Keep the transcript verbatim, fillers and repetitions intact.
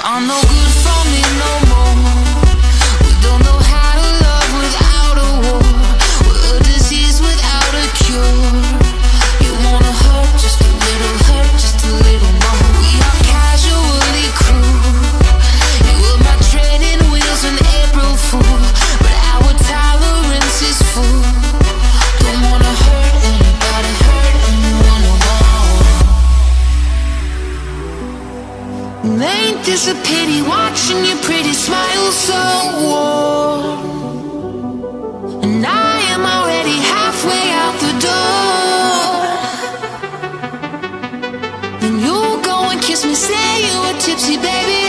are no good for me no more. We don't know how to love without a war. We're a disease without a cure. You wanna hurt just a little, hurt just a little more. We are casually cruel. You were my training wheels on April Fool, but our tolerance is full. Don't wanna hurt anybody, hurt anyone no more. Ain't this a pity, watching your pretty smile so warm? And I am already halfway out the door. Then you'll go and kiss me, say you were tipsy, baby.